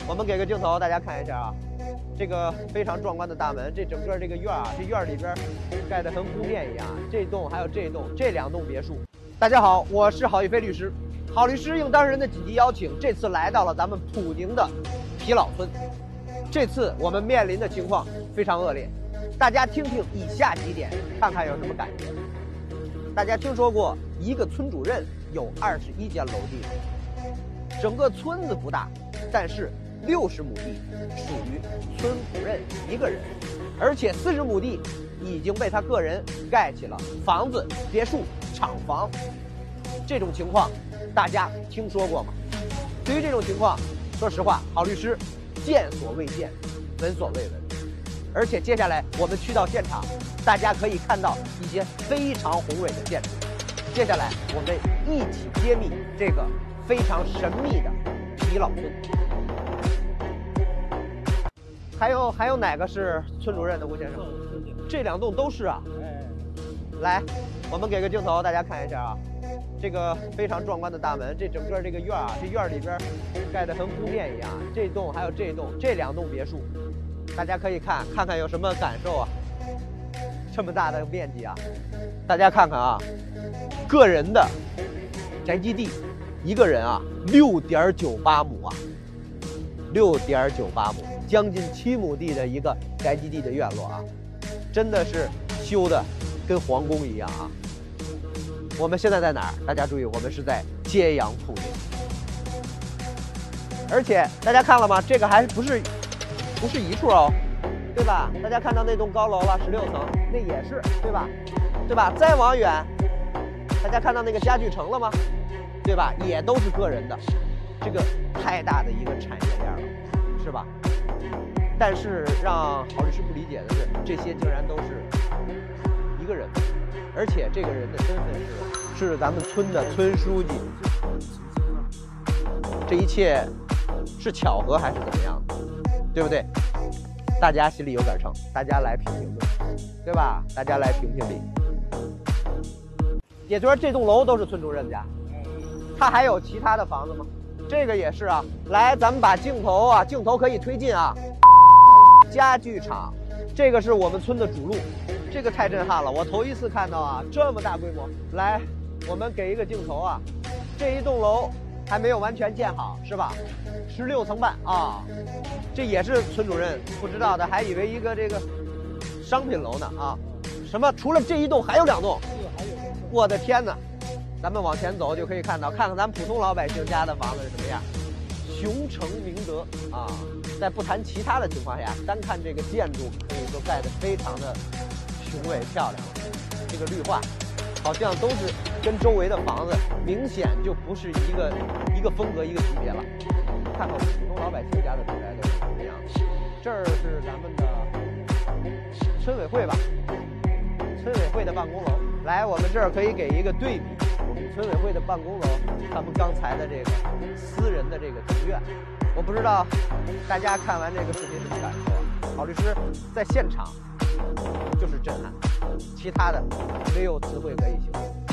我们给个镜头，大家看一下啊，这个非常壮观的大门，这整个这个院啊，这院里边盖得和湖面一样。这栋还有这栋，这2栋别墅。大家好，我是郝玉飞律师。郝律师应当事人的紧急邀请，这次来到了咱们普宁的皮老村。这次我们面临的情况非常恶劣，大家听听以下几点，看看有什么感觉。大家听说过一个村主任有21间楼地吗？整个村子不大，但是60亩地属于村主任一个人，而且40亩地已经被他个人盖起了房子、别墅、厂房。这种情况大家听说过吗？对于这种情况，说实话，郝律师见所未见，闻所未闻。而且接下来我们去到现场，大家可以看到一些非常宏伟的建筑。接下来我们一起揭秘这个非常神秘的皮老村。还有哪个是村主任的吴先生？这2栋都是啊。来，我们给个镜头，大家看一下啊，这个非常壮观的大门，这整个这个院啊，这院里边盖得和湖面一样。这栋还有这栋，这2栋别墅，大家可以看看有什么感受啊？这么大的面积啊，大家看看啊，个人的宅基地，一个人啊6.98亩啊，6.98亩，将近7亩地的一个宅基地的院落啊，真的是修的跟皇宫一样啊。我们现在在哪儿？大家注意，我们是在揭阳普宁，而且大家看了吗？这个还不是一处哦，对吧？大家看到那栋高楼了，16层，那也是，对吧？对吧？再往远，大家看到那个家具城了吗？对吧？也都是个人的，这个太大的一个产业链了，是吧？但是让郝律师不理解的是，这些竟然都是一个人，而且这个人的身份是咱们村的村书记。这一切是巧合还是怎么样的？对不对？大家心里有点秤，大家来评评论，对吧？大家来评评理。也就是说，这栋楼都是村主任家，他还有其他的房子吗？这个也是啊。来，咱们把镜头可以推进啊。家具厂，这个是我们村的主路，这个太震撼了，我头一次看到啊，这么大规模。来，我们给一个镜头啊，这一栋楼还没有完全建好，是吧？16层半啊，这也是村主任不知道的，还以为一个这个商品楼呢啊。什么？除了这一栋还有2栋？我的天哪！咱们往前走就可以看看咱普通老百姓家的房子是什么样，雄成明德啊。在不谈其他的情况下，单看这个建筑，可以说盖得非常的雄伟漂亮。这个绿化好像都是跟周围的房子明显就不是一个风格一个级别了。看看我们普通老百姓家的住宅都是什么样的。这儿是咱们的村委会吧，村委会的办公楼。来，我们这儿可以给一个对比，我们村委会的办公楼，他们刚才的这个私人的这个庭院。我不知道大家看完这个视频什么感受啊？郝律师在现场就是震撼，其他的没有词汇可以形容。